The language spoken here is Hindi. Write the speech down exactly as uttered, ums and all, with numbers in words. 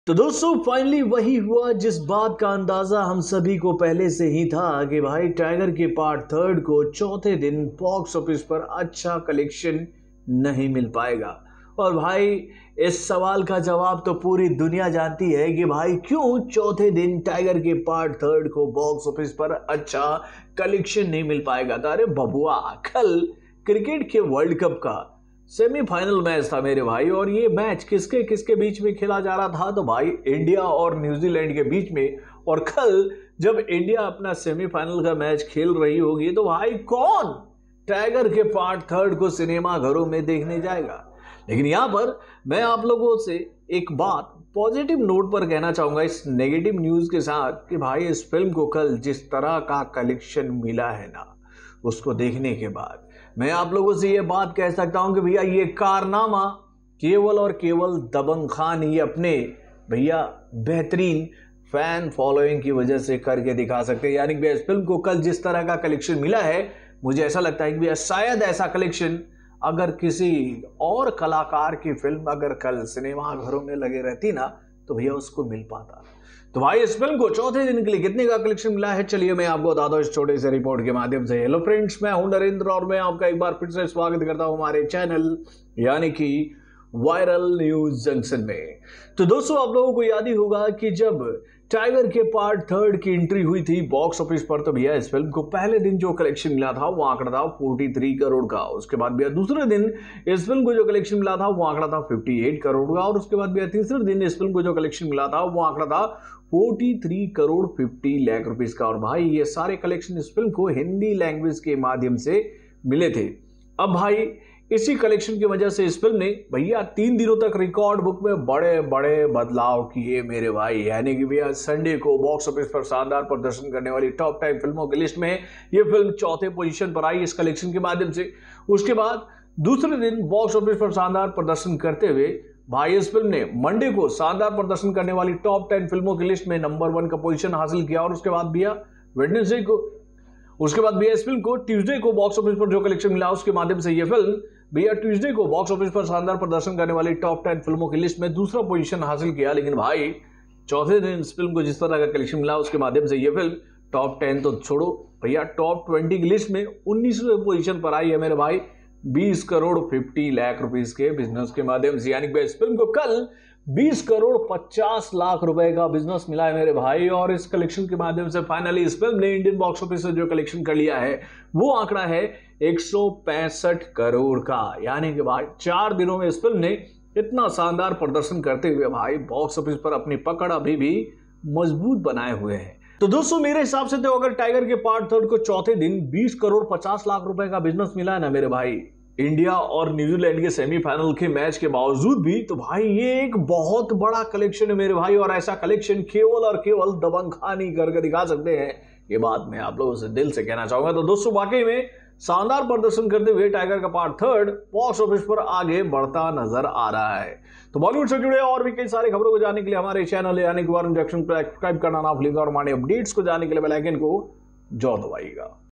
तो दोस्तों फाइनली वही हुआ जिस बात का अंदाजा हम सभी को पहले से ही था कि भाई टाइगर के पार्ट थर्ड को चौथे दिन बॉक्स ऑफिस पर अच्छा कलेक्शन नहीं मिल पाएगा। और भाई इस सवाल का जवाब तो पूरी दुनिया जानती है कि भाई क्यों चौथे दिन टाइगर के पार्ट थर्ड को बॉक्स ऑफिस पर अच्छा कलेक्शन नहीं मिल पाएगा। तो अरे बबुआ, कल क्रिकेट के वर्ल्ड कप का सेमीफाइनल मैच था मेरे भाई, और ये मैच किसके किसके बीच में खेला जा रहा था? तो भाई इंडिया और न्यूजीलैंड के बीच में। और कल जब इंडिया अपना सेमीफाइनल का मैच खेल रही होगी तो भाई कौन टाइगर के पार्ट थर्ड को सिनेमा घरों में देखने जाएगा? लेकिन यहां पर मैं आप लोगों से एक बात पॉजिटिव नोट पर कहना चाहूंगा इस नेगेटिव न्यूज के साथ कि भाई इस फिल्म को कल जिस तरह का कलेक्शन मिला है ना, उसको देखने के बाद मैं आप लोगों से ये बात कह सकता हूं कि भैया ये कारनामा केवल और केवल दबंग खान ही अपने भैया बेहतरीन फैन फॉलोइंग की वजह से करके दिखा सकते हैं। यानी कि इस फिल्म को कल जिस तरह का कलेक्शन मिला है, मुझे ऐसा लगता है कि भैया शायद ऐसा कलेक्शन अगर किसी और कलाकार की फिल्म अगर कल सिनेमा घरों में लगे रहती ना, तो भैया उसको मिल पाता। तो भाई इस फिल्म को चौथे दिन के लिए कितने का कलेक्शन मिला है, चलिए मैं आपको बता दूं इस छोटे से रिपोर्ट के माध्यम से। हेलो फ्रेंड्स, मैं हूं नरेंद्र और मैं आपका एक बार फिर से स्वागत करता हूं हमारे चैनल यानी कि वायरल न्यूज जंक्शन में। तो दोस्तों आप लोगों को याद ही होगा कि जब टाइगर के पार्ट थर्ड की एंट्री हुई थी बॉक्स ऑफिस पर, तो भैया इस फिल्म को पहले दिन जो कलेक्शन मिला था वो आंकड़ा था तैंतालीस करोड़ का। उसके बाद भैया दूसरे दिन इस फिल्म को जो कलेक्शन मिला था वो आंकड़ा था अट्ठावन करोड़ का। और उसके बाद भैया तीसरे दिन इस फिल्म को जो कलेक्शन मिला था वो आंकड़ा था तैंतालीस करोड़ पचास लाख रुपीस का। और भाई ये सारे कलेक्शन इस फिल्म को हिंदी लैंग्वेज के माध्यम से मिले थे। अब भाई इसी कलेक्शन की वजह से इस फिल्म ने भैया तीन दिनों तक रिकॉर्ड बुक में बड़े बड़े बदलाव किए मेरे भाई। यानी कि भैया संडे को बॉक्स ऑफिस पर शानदार प्रदर्शन करने वाली टॉप टेन फिल्मों की लिस्ट में ये फिल्म चौथे पोजीशन पर आई इस कलेक्शन के माध्यम से। उसके बाद दूसरे दिन बॉक्स ऑफिस पर शानदार प्रदर्शन करते हुए भाई इस फिल्म ने मंडे को शानदार प्रदर्शन करने वाली टॉप टेन फिल्मों की लिस्ट में नंबर वन का पोजीशन हासिल किया। और उसके बाद भैया वेडनेसडे को उसके बाद भैया इस फिल्म को ट्यूसडे को बॉक्स ऑफिस पर जो कलेक्शन मिला उसके माध्यम से ये फिल्म भैया ट्यूसडे को बॉक्स ऑफिस पर शानदार प्रदर्शन करने वाली टॉप टेन फिल्मों की लिस्ट में दूसरा पोजीशन हासिल किया। लेकिन भाई चौथे दिन इस फिल्म को जिस तरह का कलेक्शन मिला उसके माध्यम से ये फिल्म टॉप टेन तो छोड़ो भैया टॉप ट्वेंटी की लिस्ट में उन्नीसवें पोजीशन पर आई है मेरे भाई बीस करोड़ पचास लाख रुपीस के बिजनेस के माध्यम से। यानी कि इस फिल्म को कल बीस करोड़ पचास लाख रुपए का बिजनेस मिला है मेरे भाई। और इस कलेक्शन के माध्यम से फाइनली इस फिल्म ने इंडियन बॉक्स ऑफिस से जो कलेक्शन कर लिया है वो आंकड़ा है एक सौ पैंसठ करोड़ का। यानी कि भाई चार दिनों में इस फिल्म ने इतना शानदार प्रदर्शन करते हुए भाई बॉक्स ऑफिस पर अपनी पकड़ अभी भी मजबूत बनाए हुए है। तो दोस्तों मेरे हिसाब से तो अगर टाइगर के पार्ट थर्ड को चौथे दिन बीस करोड़ पचास लाख रुपए का बिजनेस मिला है ना मेरे भाई इंडिया और न्यूजीलैंड के सेमीफाइनल के मैच के बावजूद भी, तो भाई ये एक बहुत बड़ा कलेक्शन है मेरे भाई। और ऐसा कलेक्शन केवल और केवल दबंग खान ही करके दिखा सकते हैं, ये बात मैं आप लोगों से दिल से कहना चाहूंगा। तो दोस्तों वाकई में शानदार प्रदर्शन करते हुए टाइगर का पार्ट थर्ड बॉक्स ऑफिस पर आगे बढ़ता नजर आ रहा है। तो बॉलीवुड से जुड़े और भी कई सारी खबरों को जानने के लिए हमारे चैनल यानी कि वायरल जंक्शन पर सब्सक्राइब करना ना भूलिएगा और हमारे अपडेट्स को जानने के लिए बेल आइकन को जरूर दबाइएगा।